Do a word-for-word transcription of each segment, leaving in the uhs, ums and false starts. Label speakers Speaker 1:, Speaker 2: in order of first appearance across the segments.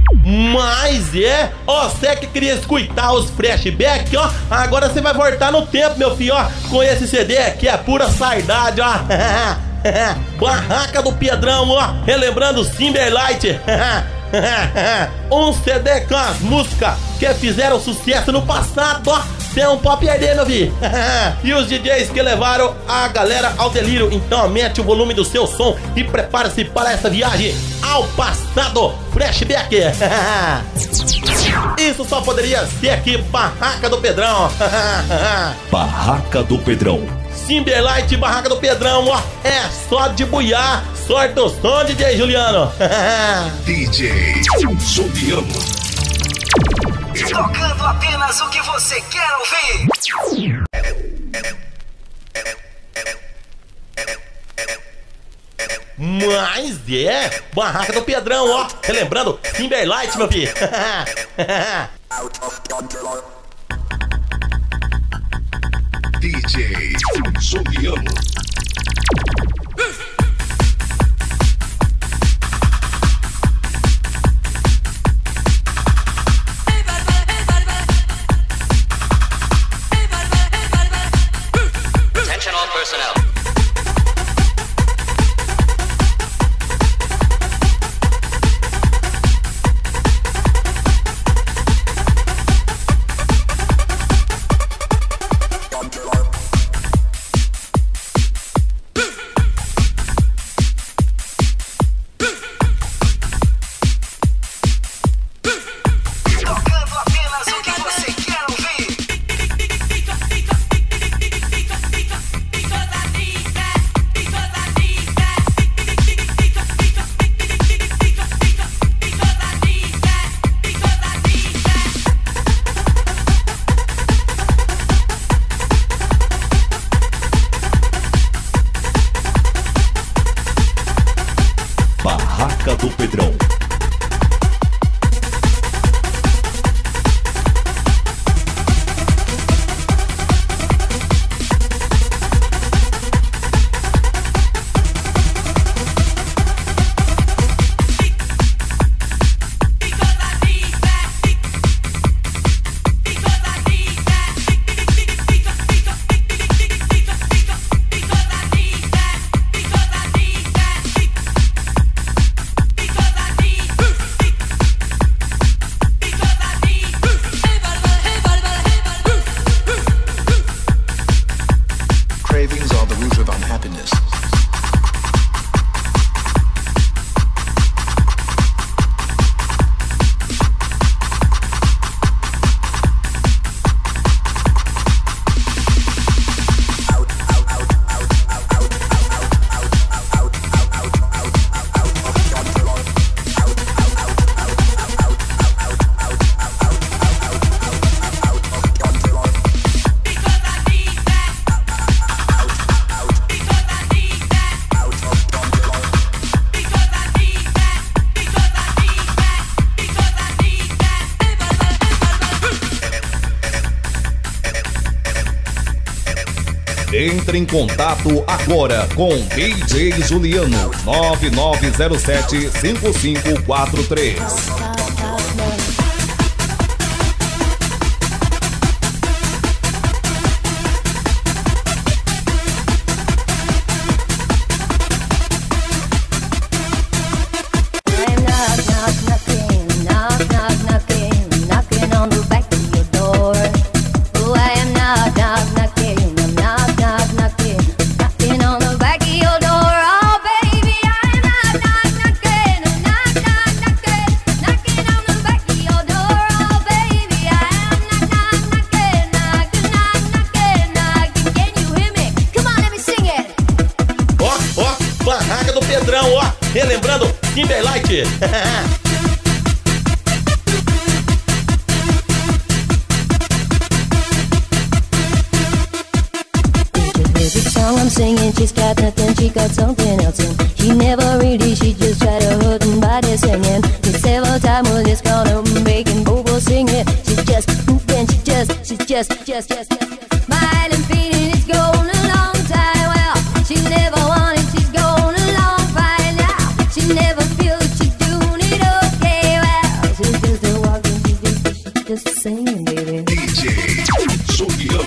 Speaker 1: Mas é, ó, você que queria escutar os flashbacks, ó, agora você vai voltar no tempo, meu filho, ó, com esse C D que é pura saudade, ó. Barraca do Pedrão, ó, relembrando Timberlake. Um C D com as músicas que fizeram sucesso no passado, ó. Você não pode perder, meu filho. E os D Js que levaram a galera ao delírio. Então aumente o volume do seu som e prepare-se para essa viagem ao passado. Flashback. Isso só poderia ser aqui, Barraca do Pedrão.
Speaker 2: Barraca do Pedrão.
Speaker 1: Timberlake, Barraca do Pedrão, ó. É só de buiar. Sorte o som, D J Juliano.
Speaker 2: D J Juliano.
Speaker 3: Tocando apenas o que você quer ouvir.
Speaker 1: Mas é, Barraca do Pedrão, ó. Relembrando Timberlake, meu filho.
Speaker 2: D J Juliano.
Speaker 3: Attention all personnel.
Speaker 2: Barraca do Pedrão.
Speaker 4: Cravings are the root of unhappiness.
Speaker 2: Entre em contato agora com D J Juliano. Nove nove zero sete cinco cinco quatro três.
Speaker 1: Barraca do Pedrão, ó, relembrando Timberlake.
Speaker 5: The song I'm singing, she's got nothing, she got something else in. She never really, she just tried to hurt and body singing. The several times we're just gonna making Bobo sing it. She's just moving, she just, she's just, just, just, just smiling, feeling it's going a long time. Well, she never wanted, she's going a long fine now. She never feels she's doing it okay. Well, she just singing, baby.
Speaker 2: D J Juliano.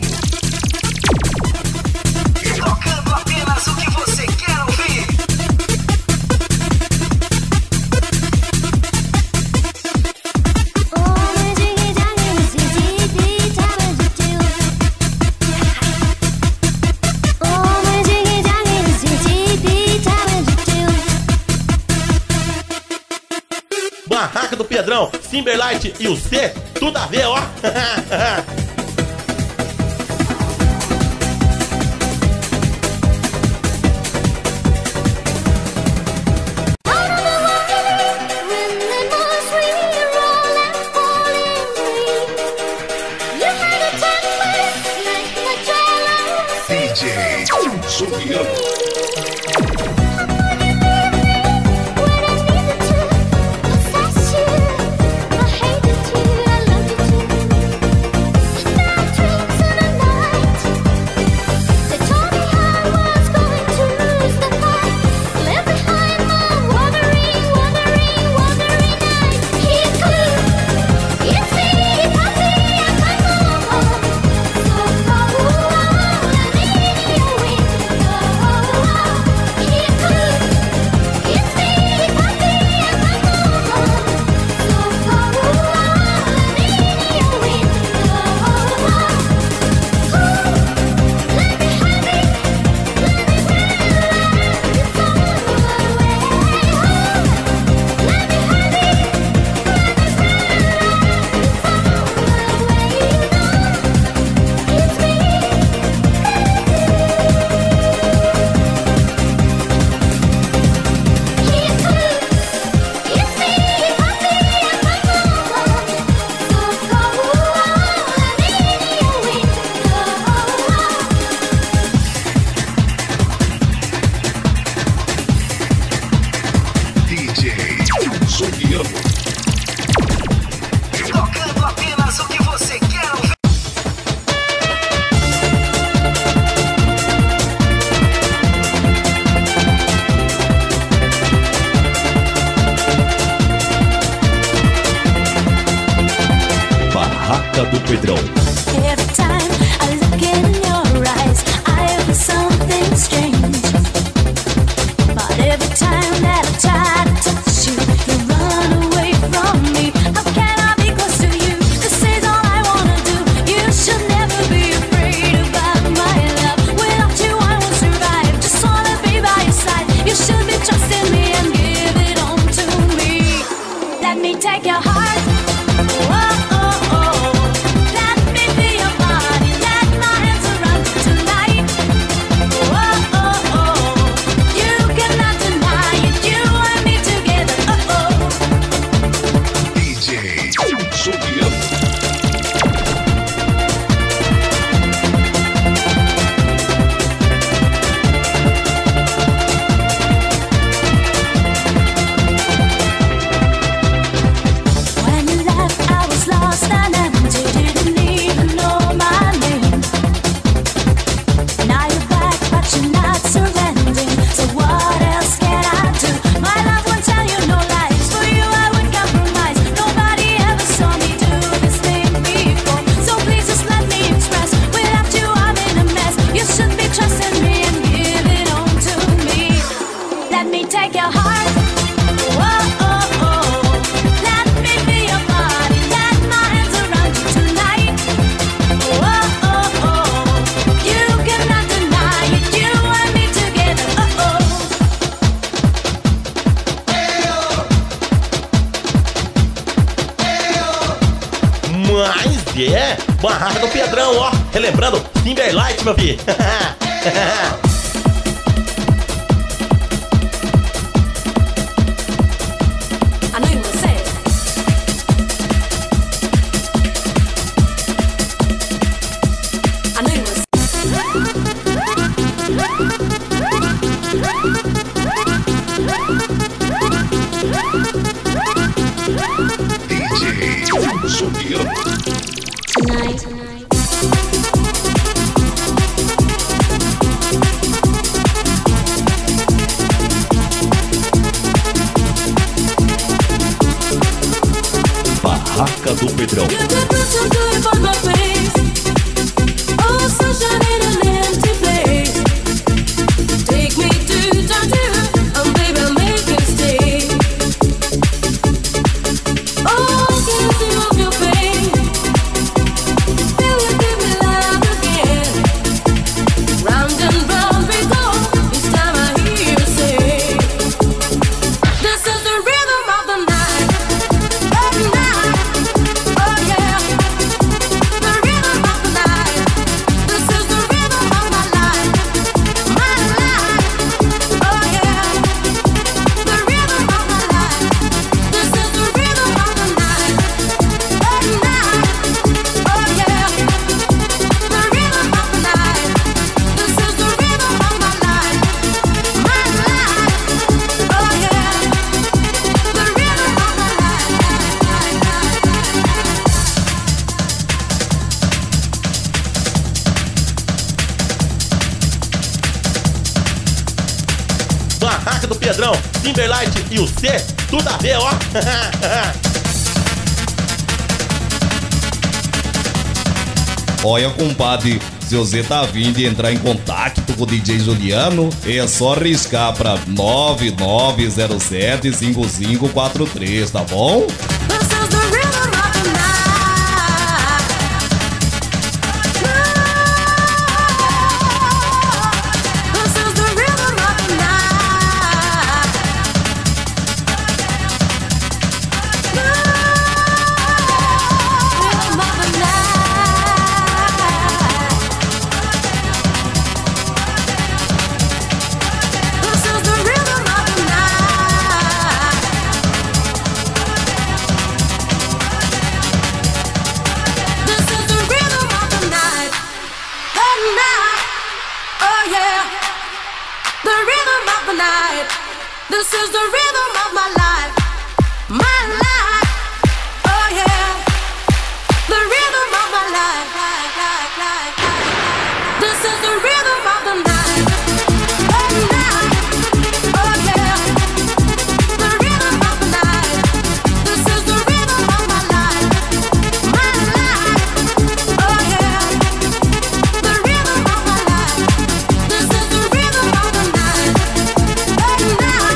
Speaker 3: Tocando apenas o que você quer ouvir.
Speaker 1: Barraca do Pedrão, Timberlite e o C, tudo a ver, ó.
Speaker 2: D J Juliano.
Speaker 3: Tocando apenas o que você quer ouvir.
Speaker 2: Barraca do Pedrão.
Speaker 5: Every time I look in your eyes, I feel something strange. But every time that I try to touch you, you run away from me. How can I be close to you? This is all I wanna do. You should never be afraid about my love. Without you I won't survive. Just wanna be by your side. You should be trusting me and give it on to me. Let me take your heart. Whoa, oh, oh. Let me be your body. Let my hands around you tonight. Whoa, oh, oh. You cannot deny it. You and me together. Oh, oh.
Speaker 2: D J Juliano.
Speaker 5: When you left, I was lost and empty. Didn't even know my name. Now you're back, but you're not surrendering. So what else can I do? My love won't tell you no lies. For you, I would compromise. Nobody ever saw me do this thing before. So please just let me express. Without you, I'm in a mess. You should be trusting me and give it on to me. Let me take your heart. Whoa, oh, oh. Let me be your body. Let my hands around you tonight. Whoa, oh, oh. You cannot deny it. You and me together. Oh, oh.
Speaker 1: Mas é, Barraca do Pedrão, ó. Relembrando, Timberlite, meu filho.
Speaker 5: I know you wanna say it. I know you wanna
Speaker 2: D J Juliano.
Speaker 5: tonight.
Speaker 2: Barraca
Speaker 1: Barraca do Pedrão. Barraca do Pedrão, Timberlake e o C, tudo a ver, ó.
Speaker 2: Olha, compadre, se você tá vindo e entrar em contato com o D J Juliano, é só riscar pra nove nove zero sete cinco cinco quatro três, tá bom?
Speaker 6: This is the rhythm of my life, my life, oh yeah. The rhythm of my life, life, life, life, life. This is the rhythm of the night, oh night, oh yeah. The rhythm of the night. This is the rhythm of my life, my life, oh yeah. The rhythm of my life. This is the rhythm of the night, oh night.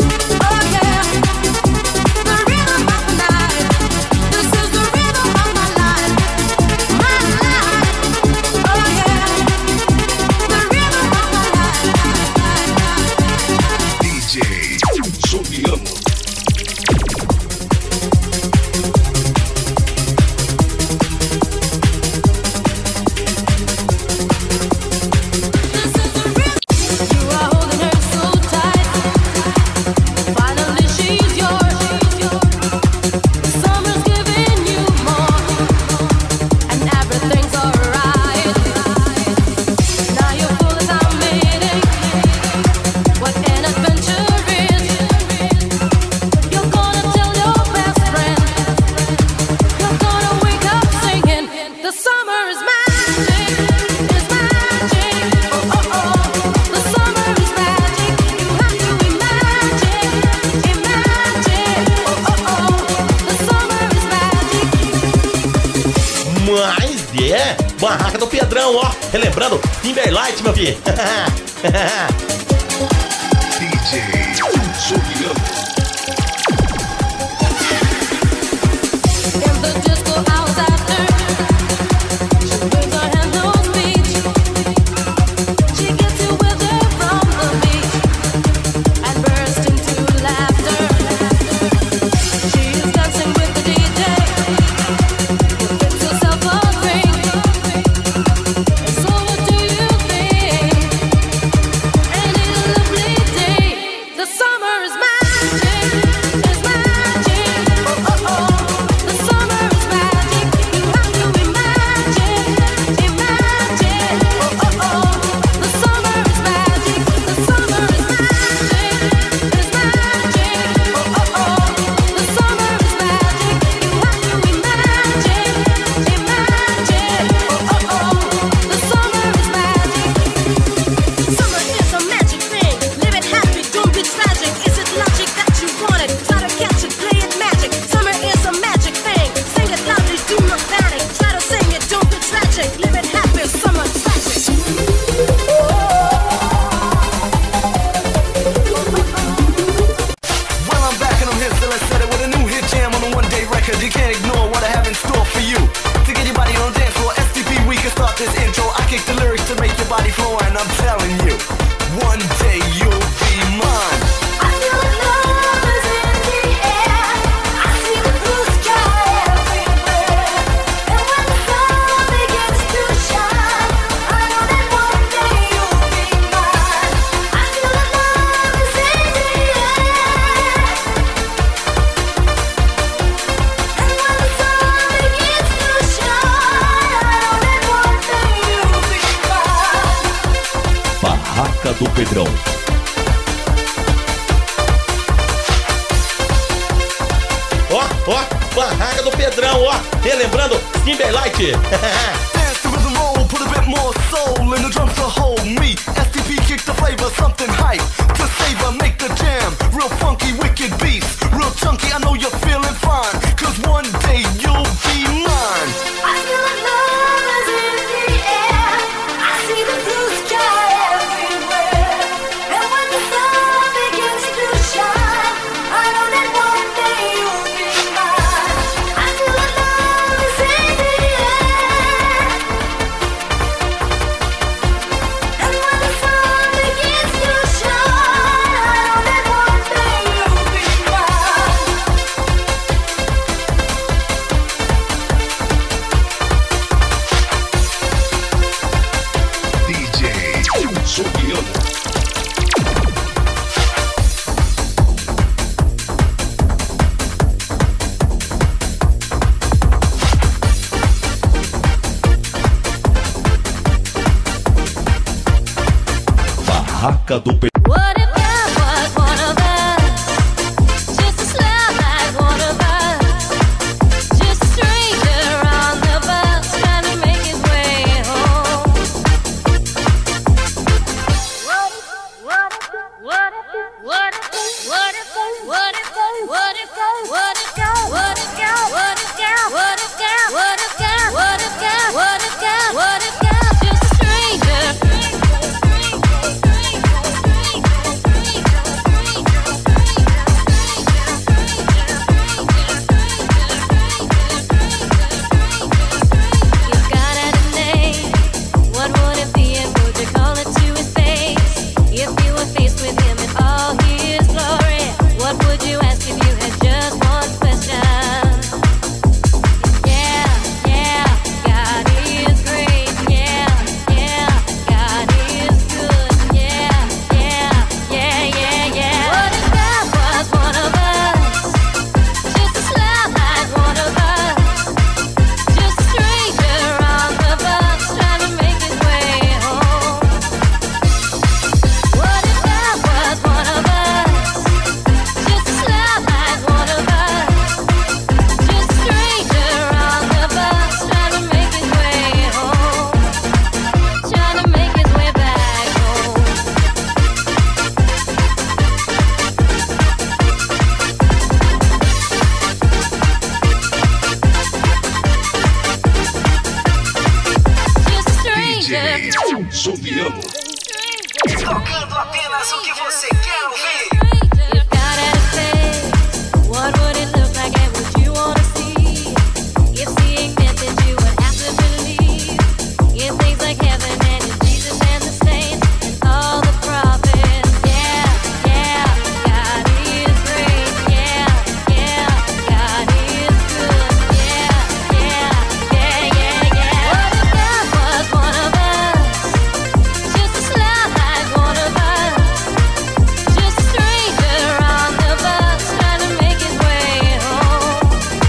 Speaker 1: Barraca do Pedrão, ó. Relembrando, Timberlake, meu filho.
Speaker 4: D J Juliano.
Speaker 6: The
Speaker 7: can't ignore what I have in store for you. To get your body on the dance floor, S T P, we can start this intro. I kick the lyrics to make your body flow, and I'm telling you, one day you'll be mine.
Speaker 6: I feel the love is in the air. I see the blue sky everywhere. And when the sun begins to shine, I know that one day you'll be mine. I feel the love is in the air. And when the sun begins to shine, I know that one day you'll be mine.
Speaker 1: Barraca do Pedrão. Ó, ó, Barraca do Pedrão, ó. Relembrando Timberlake.
Speaker 7: Dance to rhythm roll, put a bit more soul in the drums to hold me. S T P kick the flavor, something hype to savor, make the jam. Real funky, wicked beats, real chunky. I know you're feeling fine, cause one day you'll be mine.
Speaker 6: I feel the love is in the air. I see the blue sky everywhere. And when the sun begins to shine, I know that one day you'll be mine. I feel the love is in the air. And when the sun begins to shine, I know that one day you'll be mine.
Speaker 4: D J Juliano.
Speaker 1: Barraca do Pedrão.
Speaker 5: What if there was one of us? Just a slab like one of us. Just a stranger on the bus trying to make his way home. What if, what if, what if, what if, what if, what if, what if, what if, what if, what if, what if, what if, what if, what if, what if, just a stranger.
Speaker 4: Juliano.
Speaker 3: Tocando apenas o que você quer ouvir.
Speaker 5: If God had a face, what would it look like and would you wanna see? If seeing meant that you would have to believe in things like heaven and in Jesus and the saints and all the prophets. Yeah, yeah, God is great. Yeah, yeah, God is good. Yeah, yeah, yeah, yeah, yeah. What if God was one of us? Just a slab like one of us. Just a stranger on the bus trying to make his way home.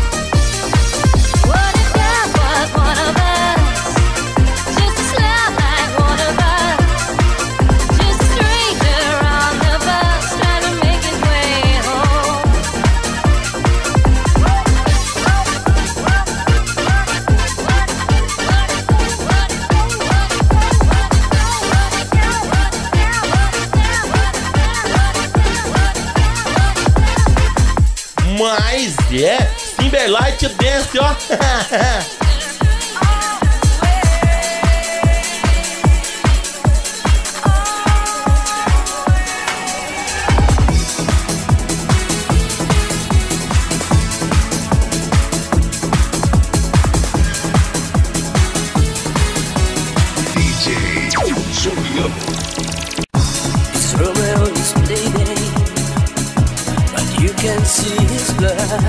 Speaker 5: What if God was one of us? Just a slab like one of us. Just a stranger on the bus trying to make his way home.
Speaker 1: Mas é Timberlake Dance, ó.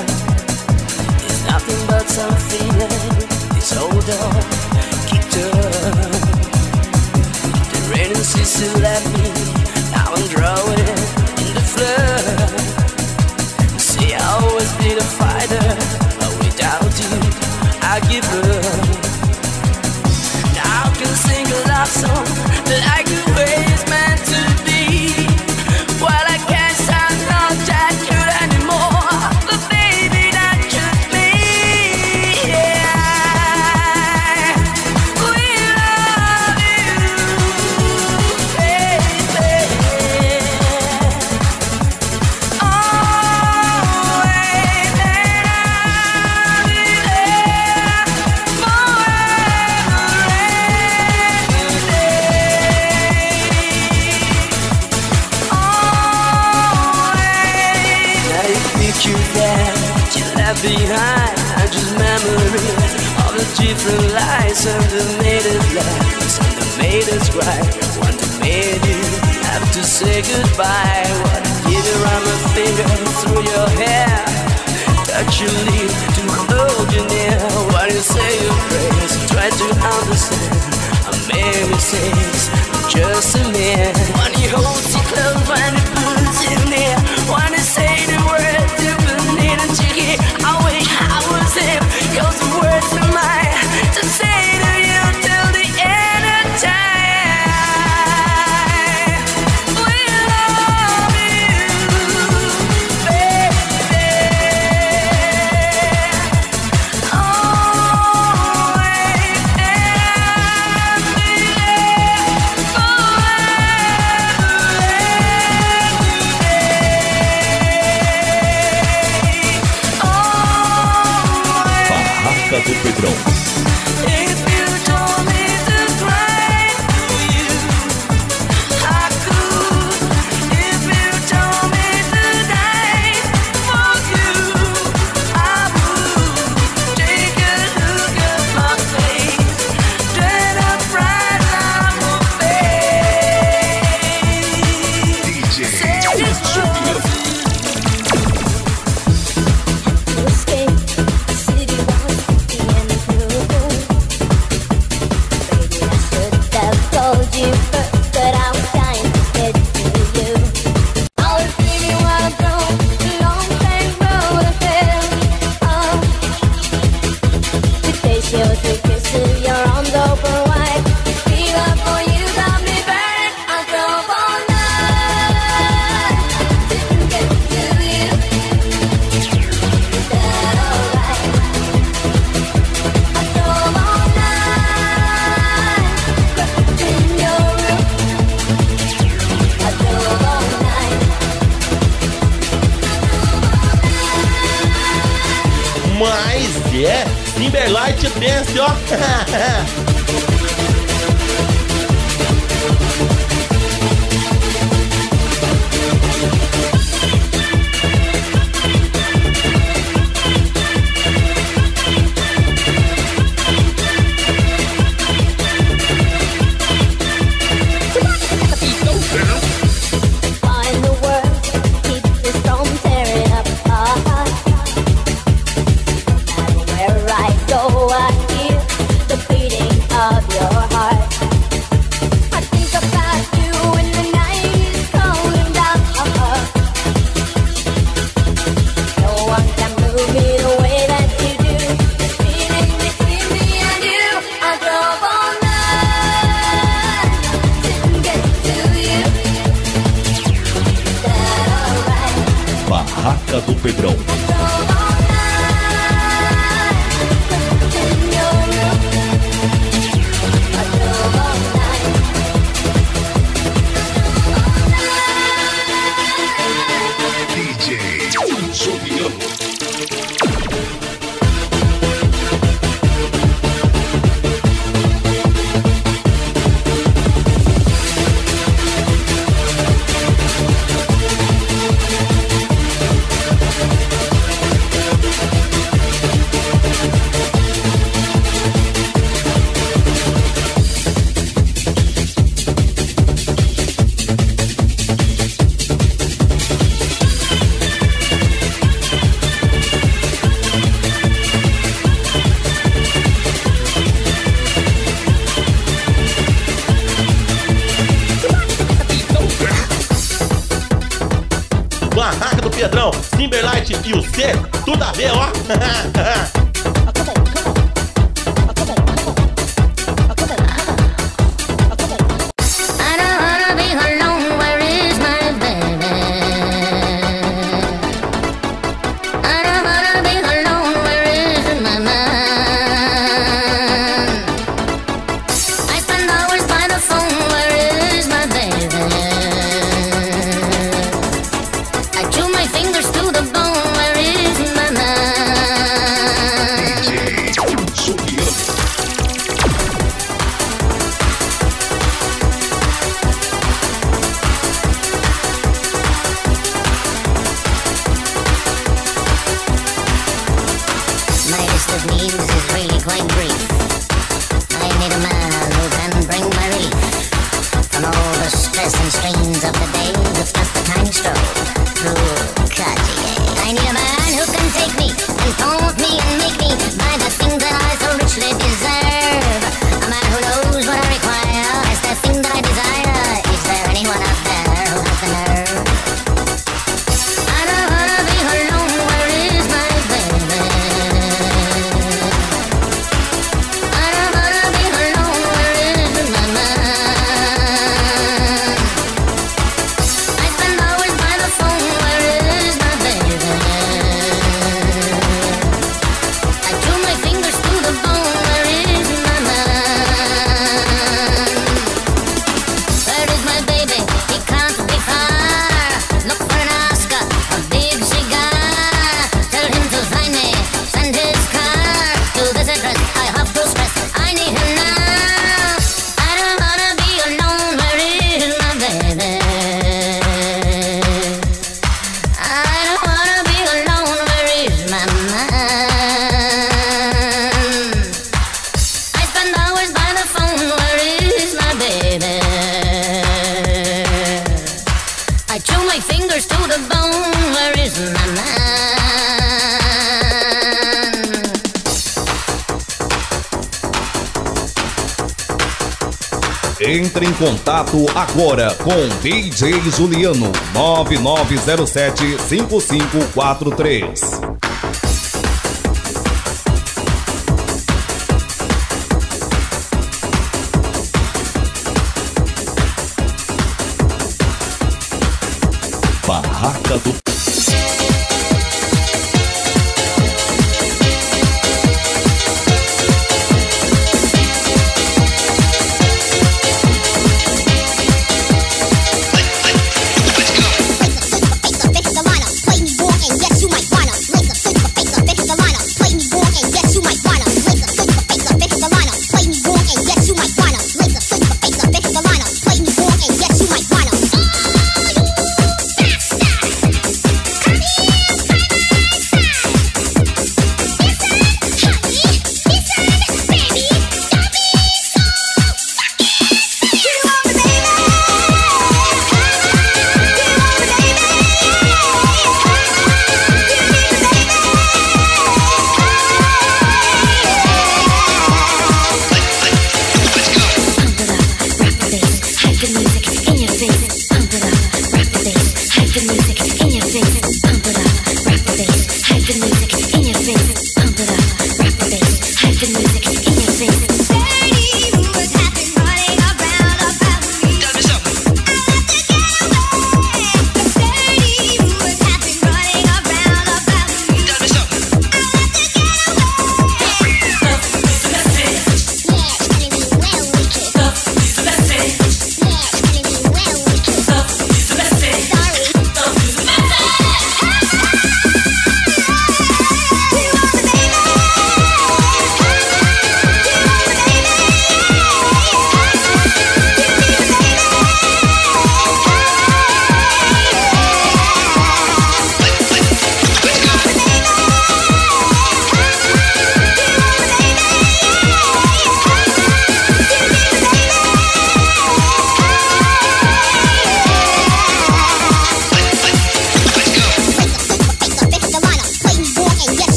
Speaker 8: It's nothing but some feeling. This hold on, keep turning. The rain ceases to let me. Now I'm drowning in the flood. See, I always been a fighter, but without you, I give up. Now I can sing a love song like the way it's meant to be. While I can't sound not that good anymore, but baby, that's just me. Yeah, we love you, baby. Always, and I'll be there forever and a day. Now you think you that you left behind are just memories of the different lives and the made us laugh and the made us cry. One that made you have to say goodbye. What I give you around my finger through your hair, touch your lips to hold you near. While you say your prayers, try to understand. I made mistakes, I'm just a man. When he holds you close, when he pulls you near, when he say the words you needed to hear, I wish I was him. Cause the words are mine to say to you till the end of time. We love you, baby. Always and be there forever
Speaker 1: Barraca do Pedrão.
Speaker 8: If you told me to cry for you, I could. If you told me to die for you, I would. Take a look at my face, dread of pride I will face.
Speaker 4: D J Juliano.
Speaker 5: Escape the city was empty and blue. Baby, I should have told you first that I was dying to get to you. I was dreaming while I drove the long train road and fell. Oh, to taste your sweet kisses, your arms open wide. Fever for you got me burning. I drove all night, didn't get to you. Is that alright? I drove all night, crept in your room. I drove all night.
Speaker 1: Mas é Timberlight Dance, ó.
Speaker 5: Find the words to keep us from tearing up our hearts. And where I go, I hear the beating of your heart. I think about you when the night is coming down. No one can move me the way that you do. The feeling between me and you. I drove all night, didn't get to you. Is that alright?
Speaker 1: Barraca do Pedrão.
Speaker 5: I drove all night, crept in your room. I drove all night.
Speaker 4: D J Juliano.
Speaker 1: você, tudo a ver, ó.
Speaker 2: Entre em contato agora com D J Juliano nove nove zero sete cinco cinco quatro três. Barraca do
Speaker 9: Place a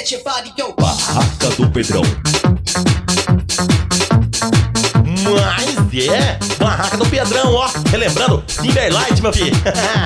Speaker 1: Barraca do Pedrão. Mas é, Barraca do Pedrão, ó. Relembrando, Timberlight, meu filho.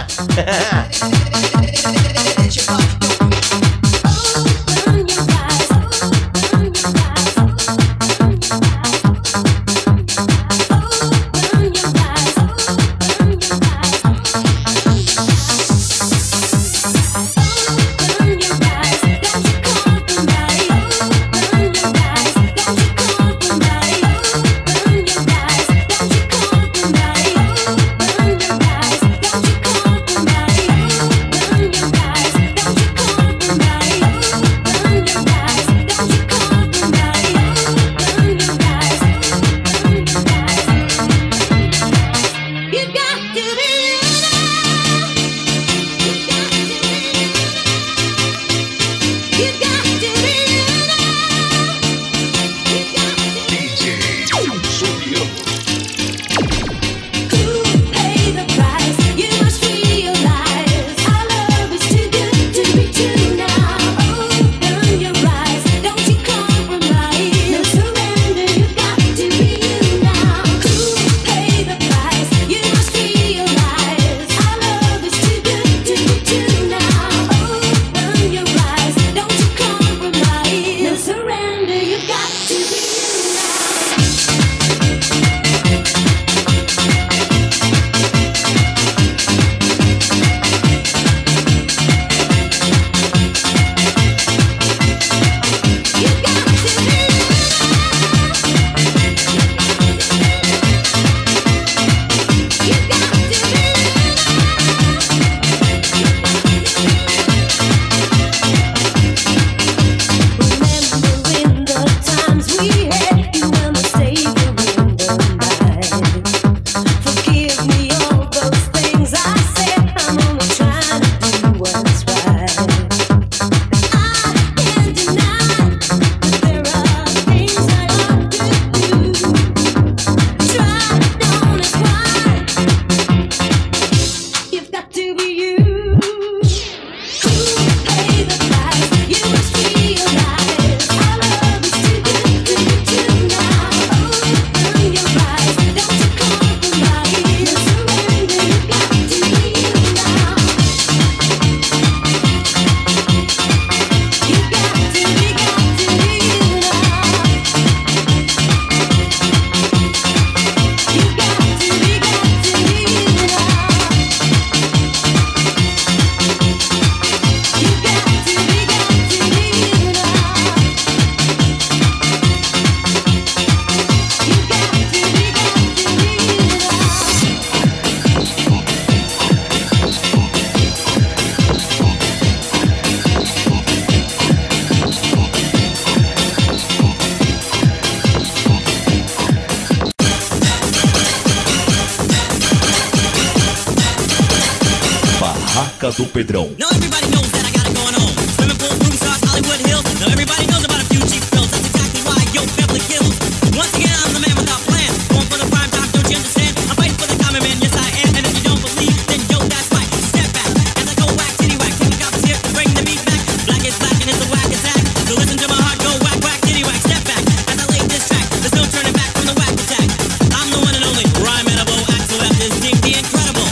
Speaker 9: Barraca do Pedrão.
Speaker 10: Now everybody knows that I got it going on. Swimming pool, movie stars, Hollywood Hills. Now everybody knows about a few cheap pills. That's exactly why yo Beverly kills. Once again, I'm the man without plan. Going for the prime time, don't you understand? I'm fighting for the common man, yes I am. And if you don't believe, then yo, that's right. Step back as I go whack, titty whack. Take the cops here to bring the beat back. Black is black and it's a whack attack. So listen to my heart go whack, whack, titty whack. Step back as I lay this track. There's no turning back from the whack attack. I'm the one and only rhyme edible. Axel F is deemed the incredible.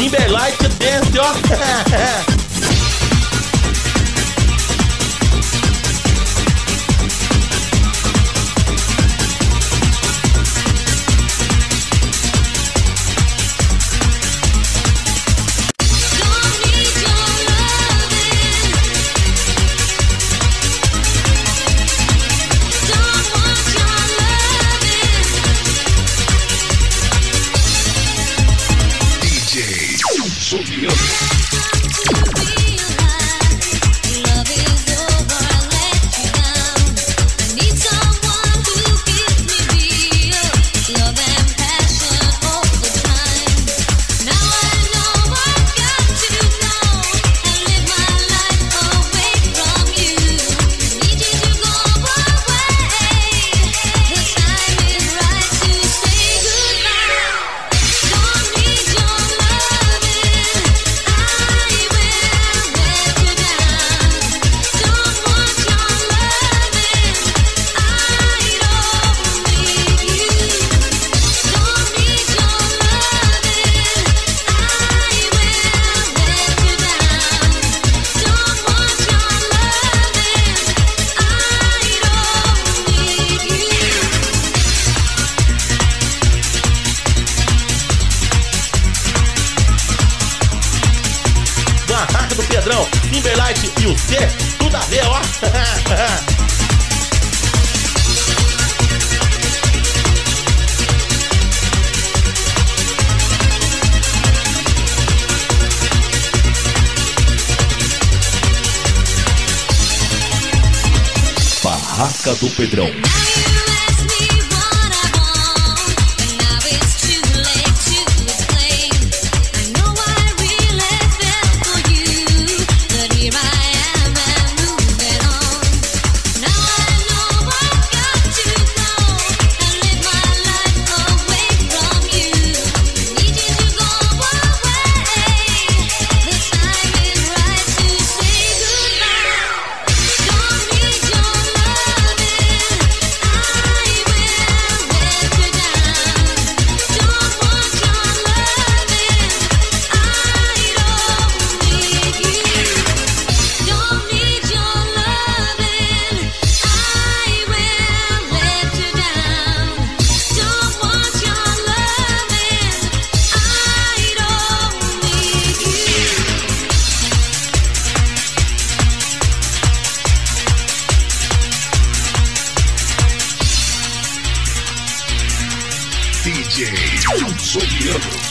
Speaker 1: Timberlight Dance, ó. Timberlight e o C, tudo a ver, ó.
Speaker 2: Barraca do Pedrão.
Speaker 4: D J Zoliano.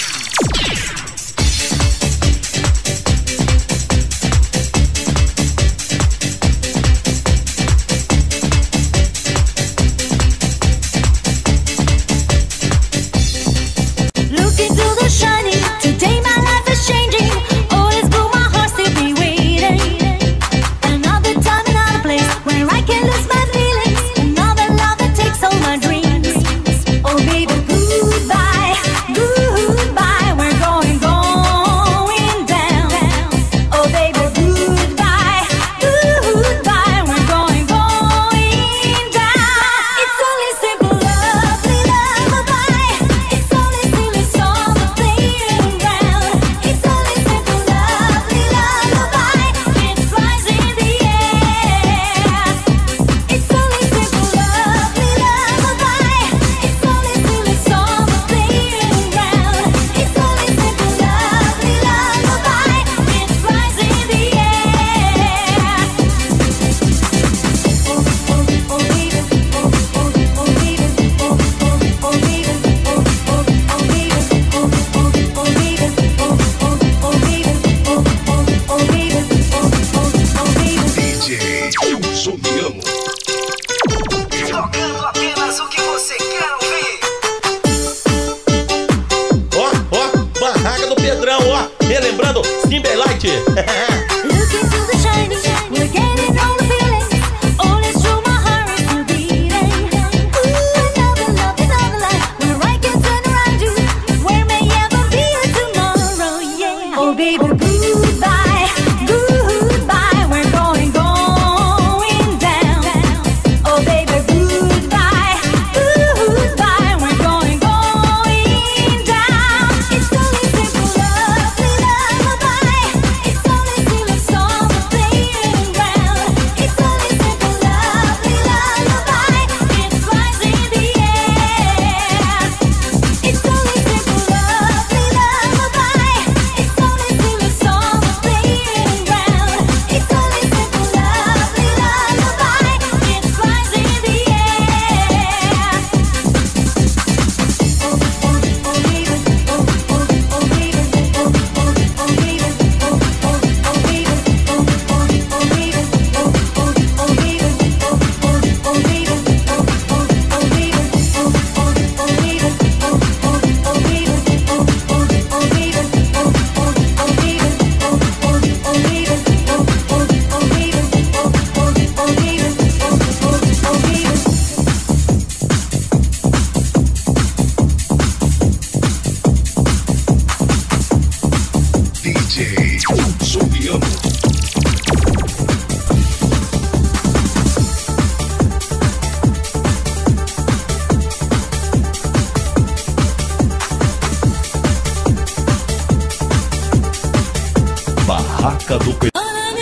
Speaker 3: Tocando apenas o que você quer ouvir.
Speaker 1: Ó, ó, Barraca do Pedrão, ó. Relembrando Timberlight.
Speaker 5: It's only simple love.
Speaker 1: do Pedrão.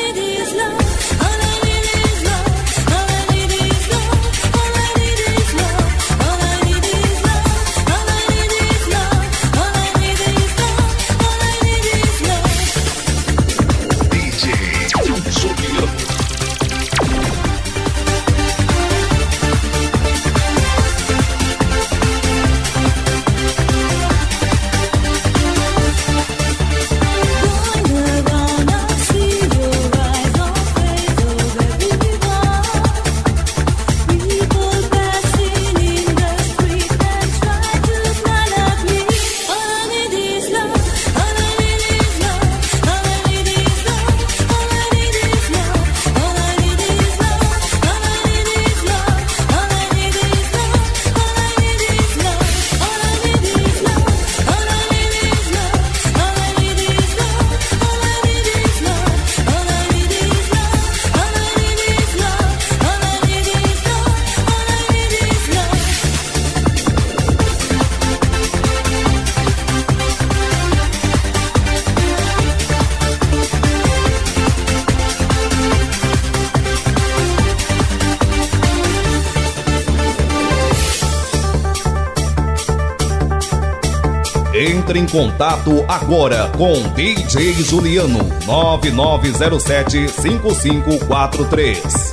Speaker 2: Entre em contato agora com D J Juliano nove nove zero sete cinco cinco quatro três.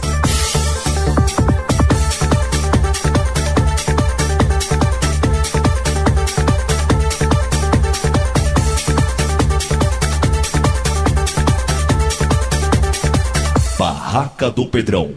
Speaker 1: Barraca do Pedrão.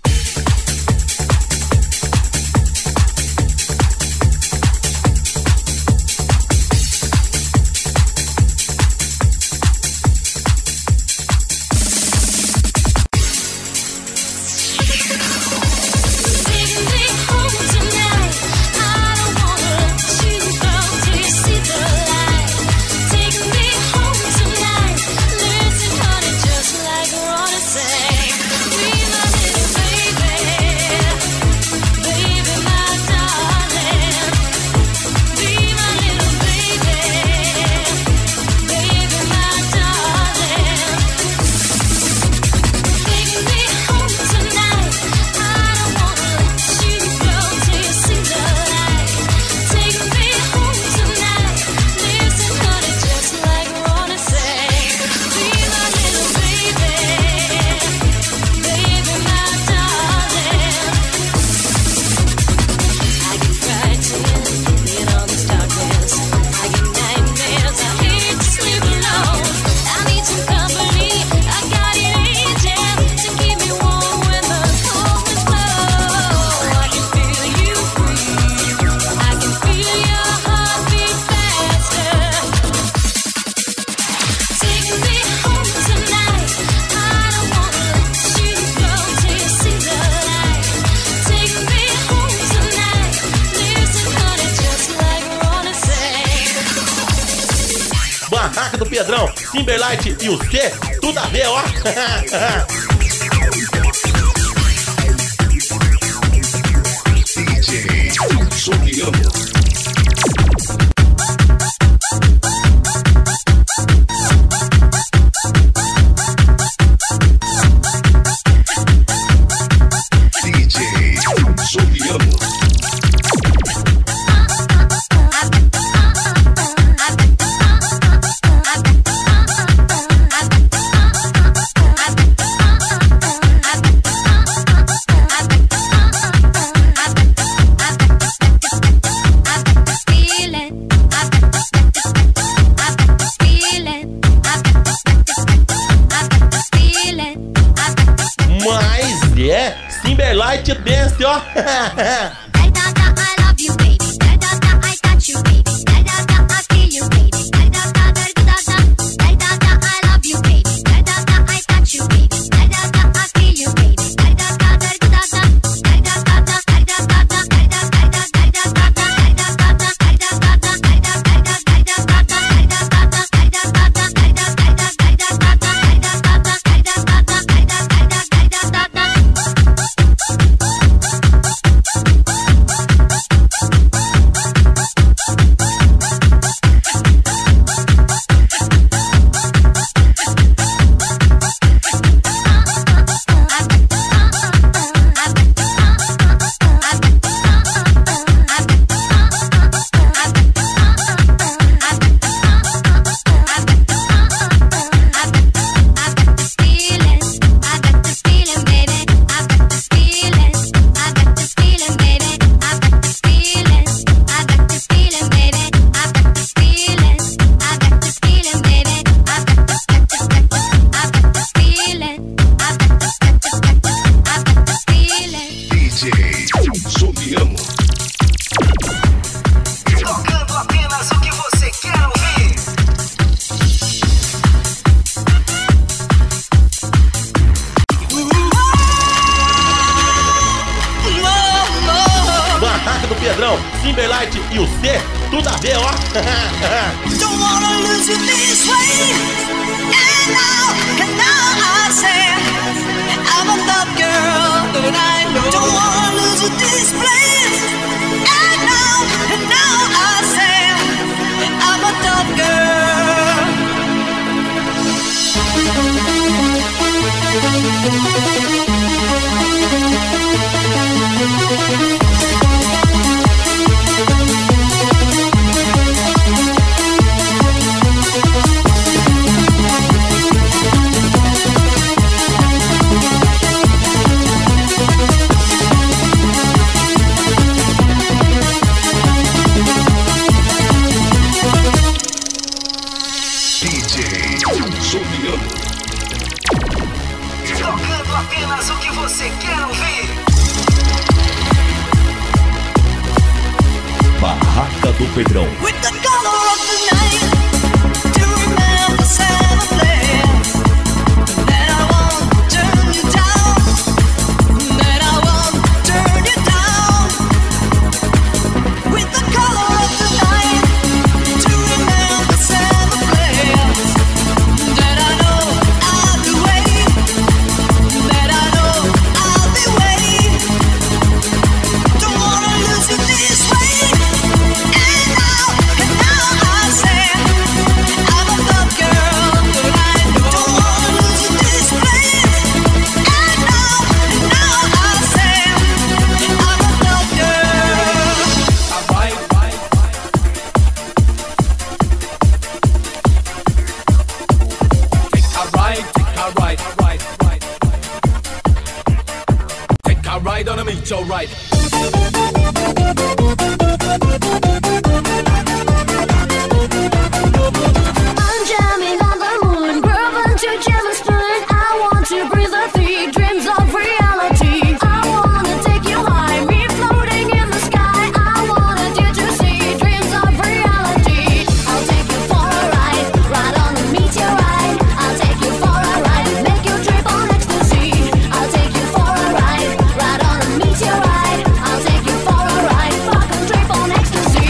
Speaker 1: Barraca do Pedrão, Timberlight e o C, tudo a ver, ó.
Speaker 4: D J Juliano. D J Juliano.
Speaker 1: e o C, tudo a ver, ó.
Speaker 6: Don't wanna lose you this way. And now, and now I say I'm a tough girl, and I know. Don't wanna lose you this place. And now, and now I say I'm a tough girl.
Speaker 4: D J Juliano.
Speaker 3: Tocando apenas o que você quer ouvir.
Speaker 1: Barraca do Pedrão.
Speaker 6: With the color of the night, to remember seven days. That I won't turn you down. That I won't turn you down. With the color of the night, to remember seven days. That I know I'll be waiting. That I know I'll be waiting. Don't wanna lose you this way.
Speaker 7: Ride on a meteor ride.
Speaker 5: I'm jamming on the moon, grooving to jam and spoon. I want to breathe the thick dreams of reality. I wanna take you high, me floating in the sky. I wanted you to see dreams of reality. I'll take you for a ride, ride on the meteorite. I'll take you for a ride, make you trip on ecstasy. I'll take you for a ride, ride on a meteorite. I'll take you for a ride, fucking trip on ecstasy.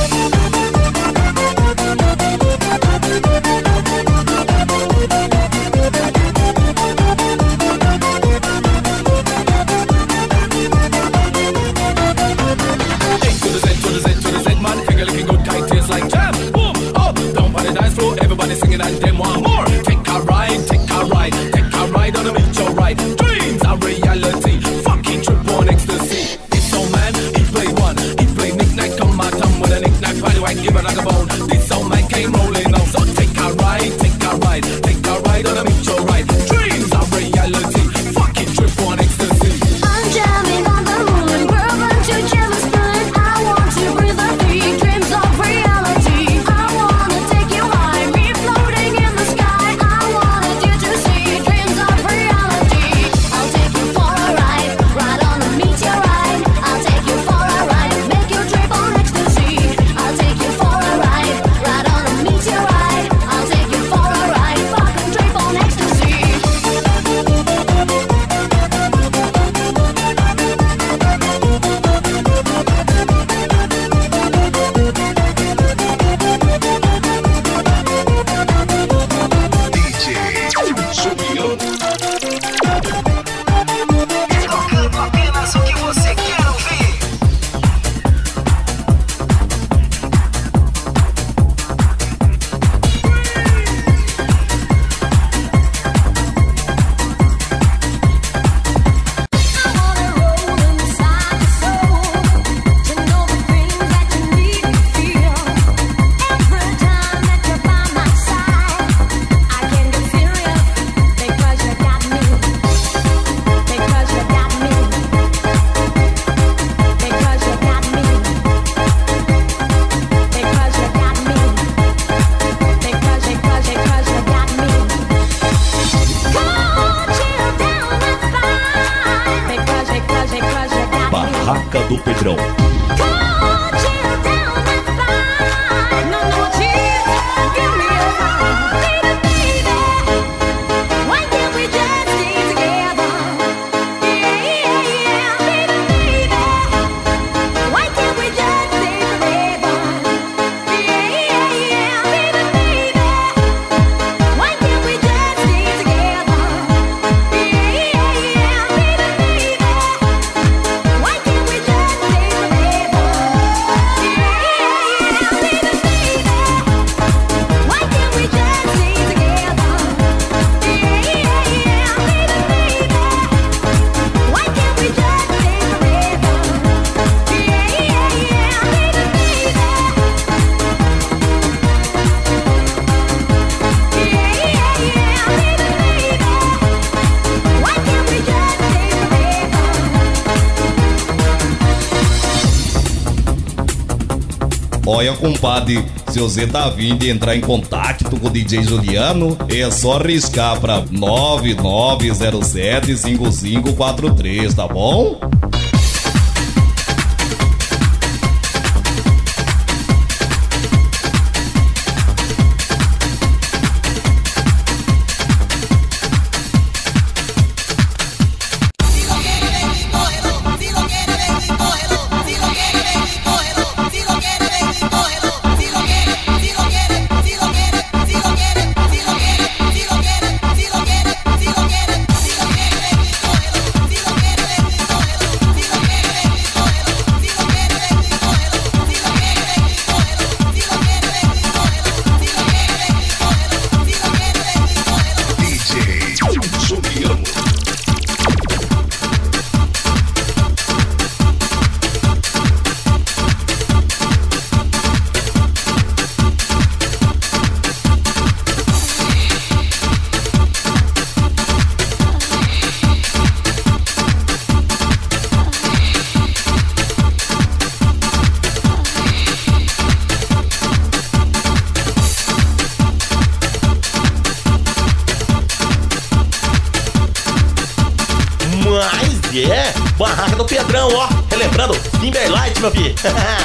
Speaker 7: To the Z, to the Z, to the Z, man. Finger looking good, tight taste like jam. Boom, oh, down by the dance floor, everybody singing and them want more. Take a ride, take a ride, take a ride on a meteor ride. Dreams are reality, fucking trip on ecstasy. This old man, he play one, he play knick-knack on my tongue with a knick-knack, by the way, give it like a bone. This old man came rolling on, so take a ride, take a ride, take a ride on a meteor ride. Dreams are reality, fucking trip on ecstasy.
Speaker 5: I'm jamming on the moon, grooving to jam and spoon. I want to breathe the thick dreams of reality. I wanna take you high, me floating in the sky. I wanted you to see dreams of reality. I'll take you for a ride, ride on a meteorite. I'll take you for a ride, make you trip on ecstasy. I'll take you for a ride, ride on a meteorite. I'll take you for a ride, fucking trip on ecstasy.
Speaker 4: D J Juliano.
Speaker 3: Tocando apenas o que você quer ouvir.
Speaker 5: I wanna roll inside your soul to know the things that you need to feel. Every time that you're by my side, I can get serious because you got me. Because you got me. Because you got me. Because you got me. Because because because you got me. Come on, chill down, that's fine. Because because because you got me.
Speaker 1: Barraca do Pedrão.
Speaker 5: Come on, chill down, that's fine. No, no, chill, give me a sign. Baby, baby, why can't we just stay together? Yeah, yeah, yeah. Baby, baby, why can't we just stay forever?
Speaker 2: Olha, compadre, se você tá vindo e entrar em contato com o D J Juliano, é só riscar pra nove nove zero sete cinco cinco quatro três, tá bom?
Speaker 1: Mas é, barraca do Pedrão, ó, relembrando Timberlight, meu filho.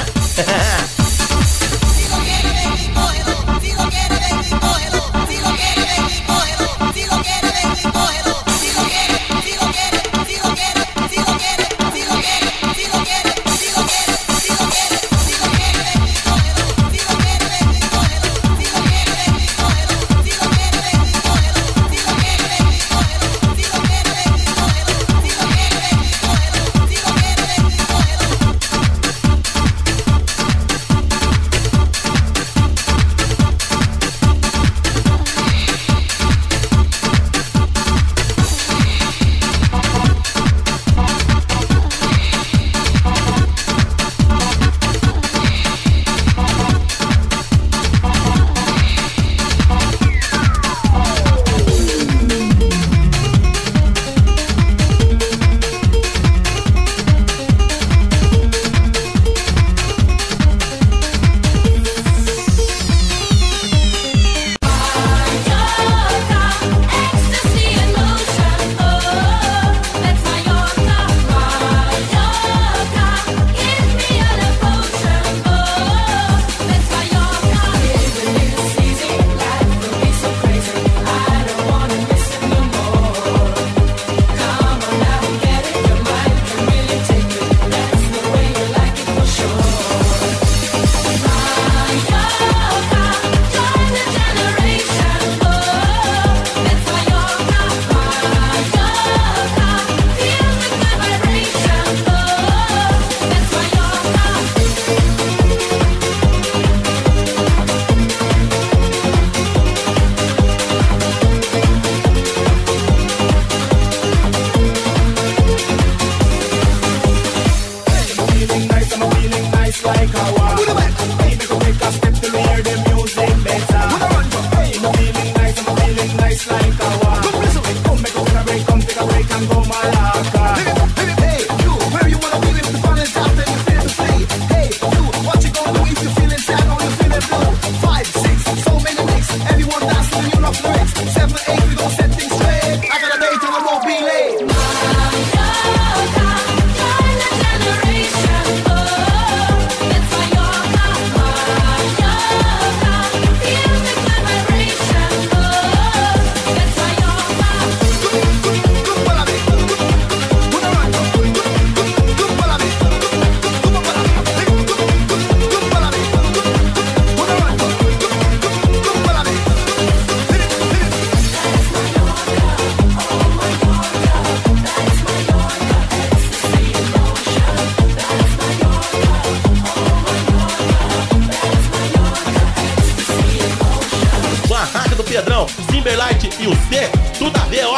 Speaker 1: Pedrão, Timberlight e o C, tudo a ver, ó.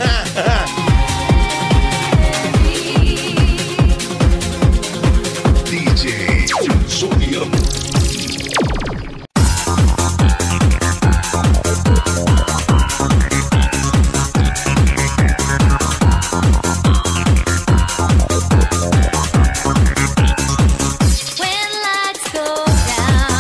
Speaker 4: D J Juliano.
Speaker 5: When lights go down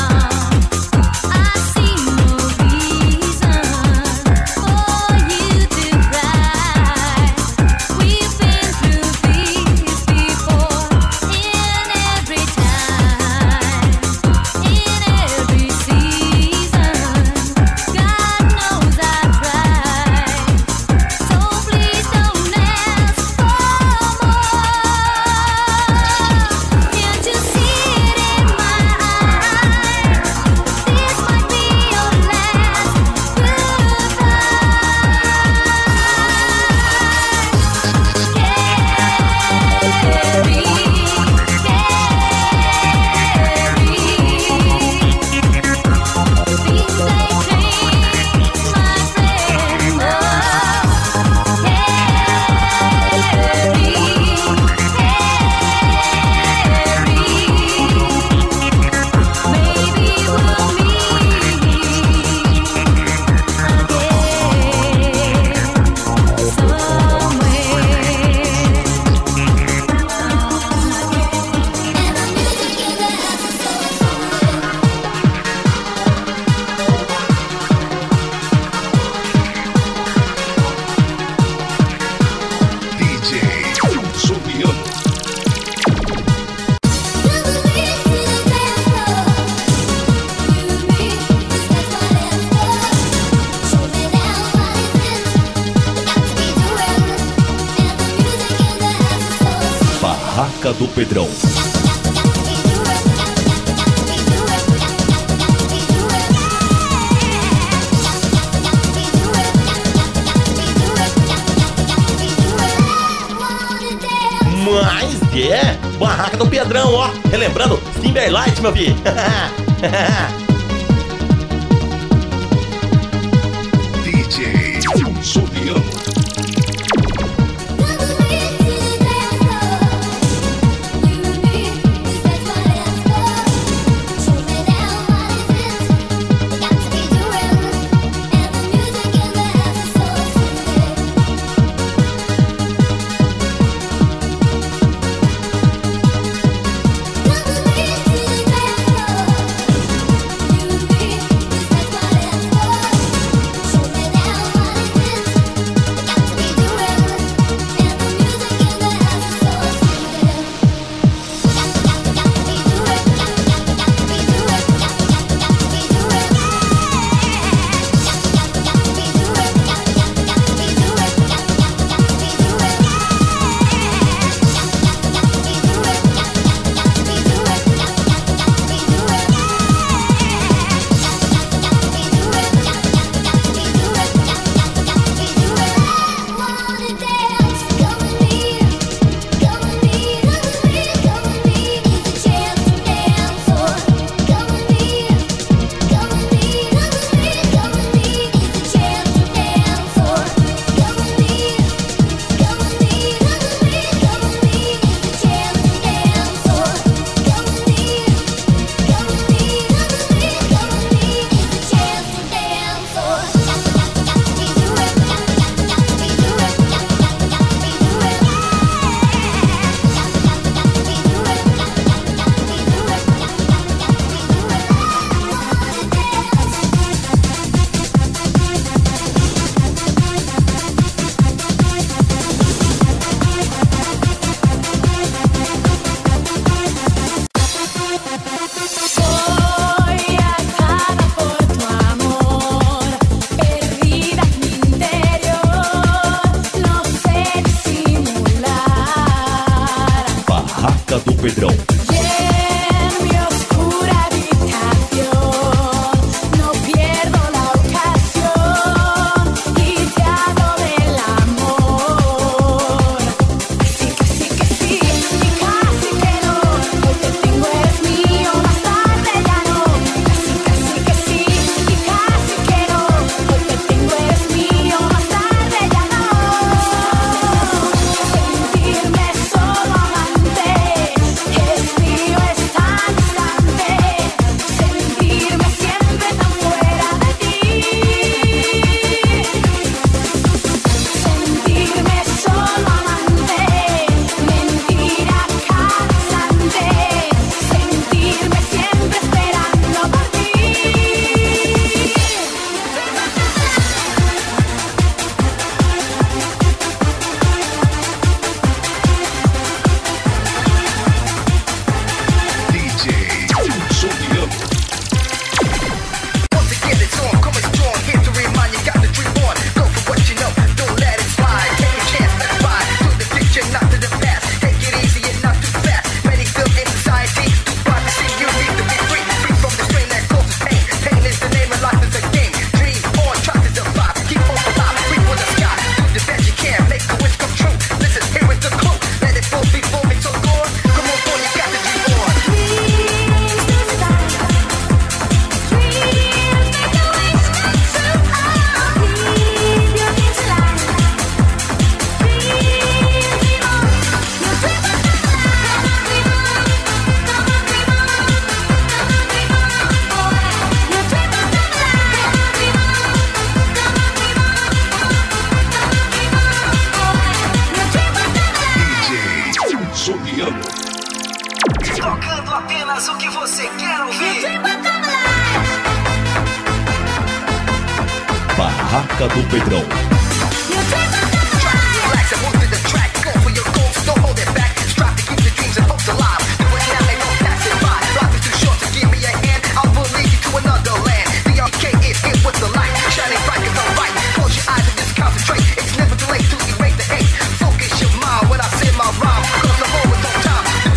Speaker 1: do Pedrão. Mas é, barraca do Pedrão, ó. Relembrando, Timberlight, meu filho.
Speaker 4: D J Juliano.
Speaker 1: Do Pedrão.
Speaker 3: Tocando apenas o que você quer ouvir.
Speaker 1: Barraca do Pedrão.
Speaker 7: It's never too late to erase the hate. Focus your mind when I say my rhyme. Cause I'm always on time.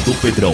Speaker 1: do Pedrão.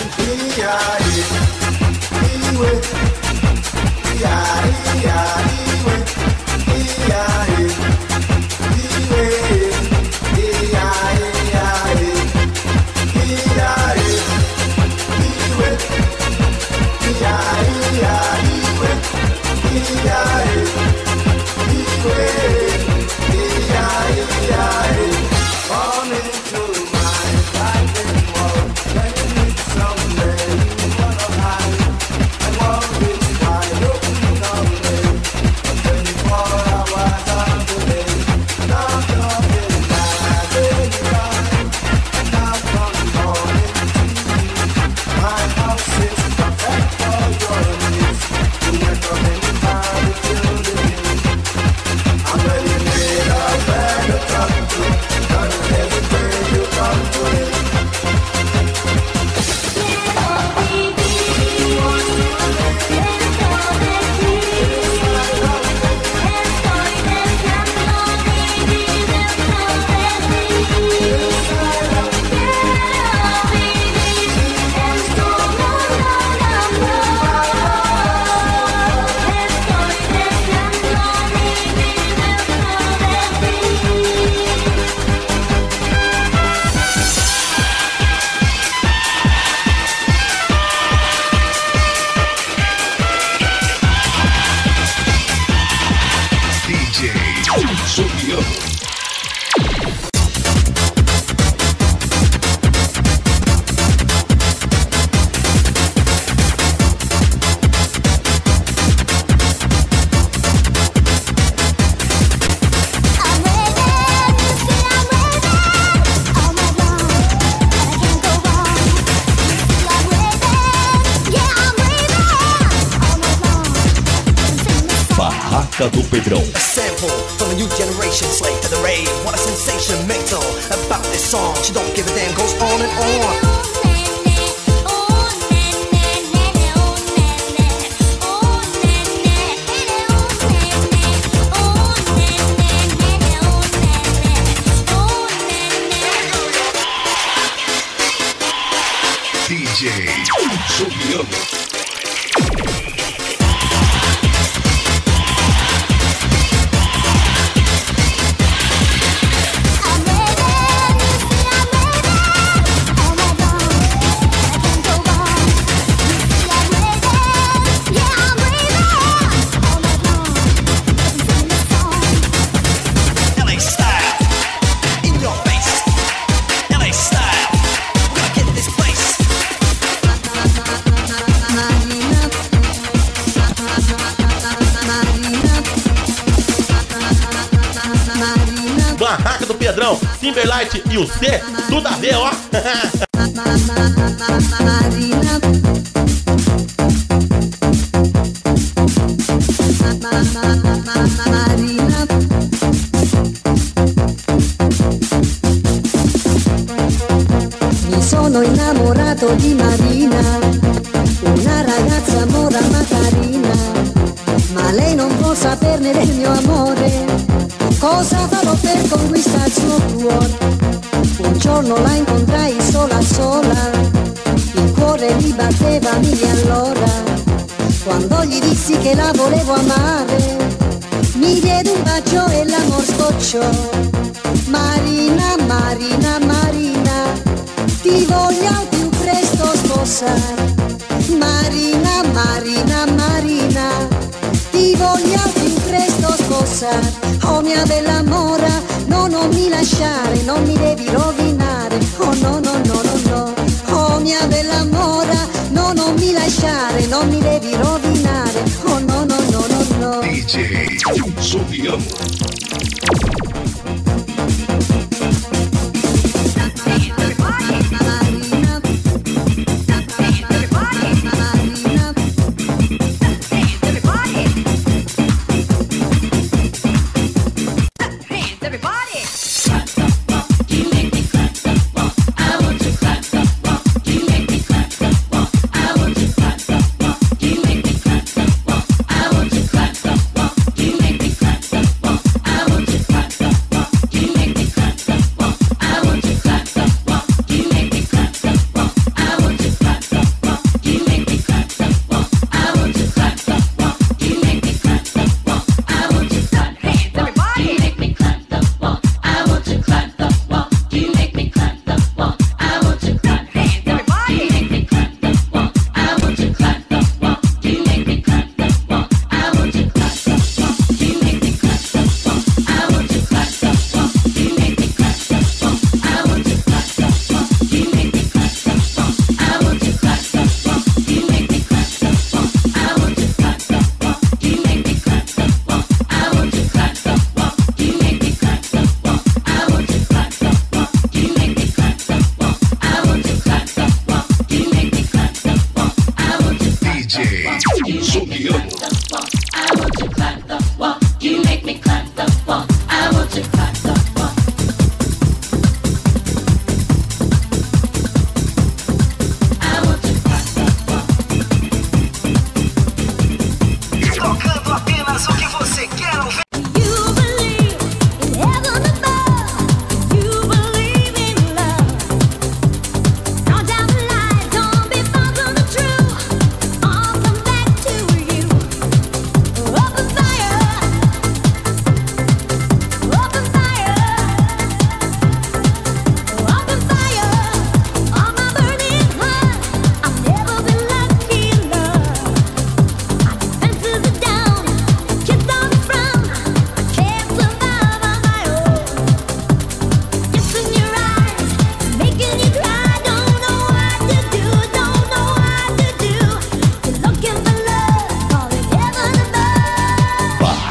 Speaker 1: Do Pedrão.
Speaker 9: A sample from a new generation, slave to the rave. What a sensation mental about this song. She don't give a damn, goes on and on.
Speaker 4: D J Juliano.
Speaker 1: Barraca do Pedrão, Timberlight e o C, tudo a ver, ó.
Speaker 11: Mi sono innamorato di Marina, una ragazza mora ma carina, ma lei non può saperne del mio amore. Cosa farò per conquistare il suo cuore? Un giorno la incontrai sola sola, il cuore mi batteva a mille all'ora. Quando gli dissi che la volevo amare, mi diede un bacio e l'amor scocciò. Marina, Marina, Marina, ti voglio al più presto sposare. Marina, Marina, Marina, ti voglio al più presto sposare. Oh mia bella mora, no non mi lasciare, non mi devi rovinare. Oh no no no no no. Oh mia bella mora, no non mi lasciare, non mi devi rovinare. Oh no no no no no.
Speaker 4: D J Juliano.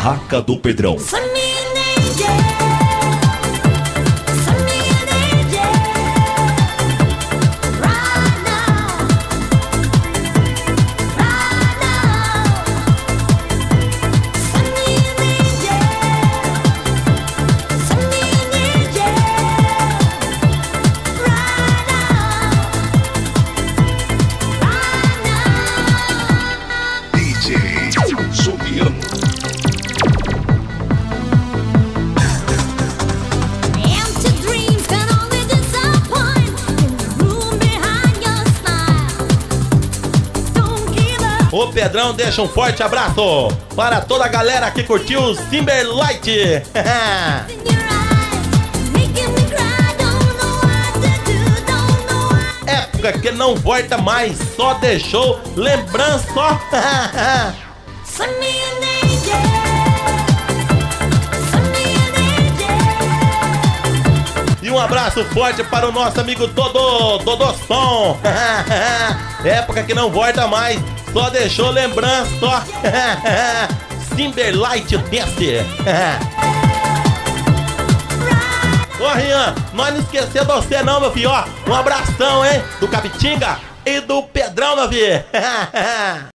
Speaker 4: Barraca do Pedrão.
Speaker 1: O Pedrão deixa um forte abraço para toda a galera que curtiu o Timberlight. Época que não volta mais, só deixou lembrança. E um abraço forte para o nosso amigo Dodô, Dodô Som. Época que não volta mais, só deixou lembrança. Timberlight desce. Ô Rian, nós não esquecemos de você não, meu filho. Ó, um abração, hein, do Capitinga e do Pedrão, meu filho.